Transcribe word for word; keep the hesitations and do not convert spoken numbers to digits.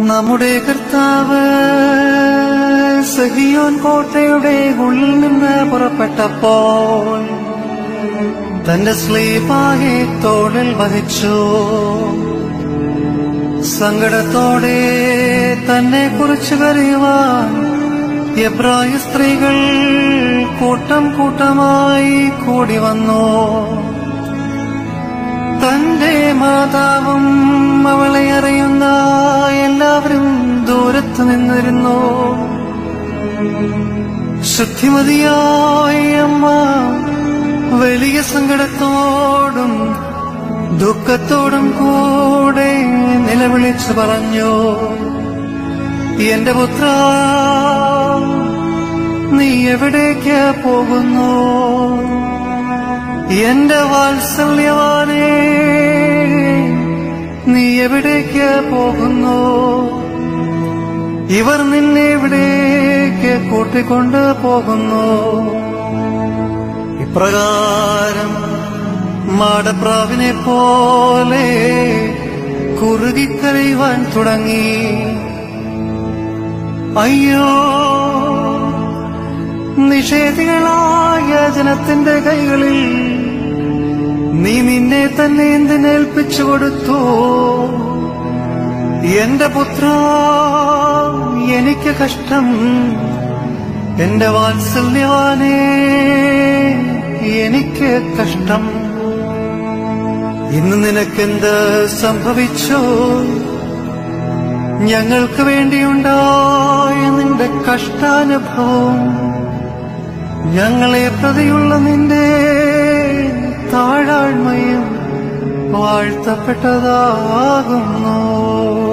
നമ്മുടെ കർത്താവ് സഹിയോൻ കോട്ടയുടെ ഉള്ളിൽ നിന്ന് പുറപ്പെട്ടപ്പോൾ തന്റെ സ്ലീപായെ തോളിൽ വഹിച്ചു. സങ്കടത്തോടെ തന്നെ കുറിച്ച് കരയുവാൻ എബ്രായ സ്ത്രീകൾ കൂട്ടം കൂട്ടമായി കൂടി വന്നു. തന്റെ മാതാവും അവളെ അറിയുന്ന എല്ലാവരും ദൂരത്ത് നിന്നിരുന്നു. ശുദ്ധിമതിയായ അമ്മ വലിയ സങ്കടത്തോടും ദുഃഖത്തോടും കൂടെ നിലവിളിച്ചു പറഞ്ഞു, എന്റെ പുത്ര, നീ എവിടേക്ക് പോകുന്നു? എന്റെ വാത്സല്യവാനേ, നീ എവിടേക്ക് പോകുന്നു? ഇവർ നിന്നെ എവിടേക്ക് കൂട്ടിക്കൊണ്ട് പോകുന്നു? ഇപ്രകാരം മാടപ്രാവിനെ പോലെ കുറുകിക്കരയുവാൻ തുടങ്ങി. അയ്യോ, നിഷേധികളായ ജനത്തിന്റെ കൈകളിൽ നീ നിന്നെ തന്നെ എന്തിനേൽപ്പിച്ചു കൊടുത്തു? എന്റെ പുത്ര, എനിക്ക് കഷ്ടം. എന്റെ വാത്സല്യവാനേ, എനിക്ക് കഷ്ടം. ഇന്ന് നിനക്കെന്ത് സംഭവിച്ചു? ഞങ്ങൾക്ക് വേണ്ടിയുണ്ടായ നിന്റെ കഷ്ടാനുഭവം ഞങ്ങളെ പ്രതിയുള്ള നിന്റെ താഴാഴ്മയും വാഴ്ത്തപ്പെട്ടതാകുന്നു.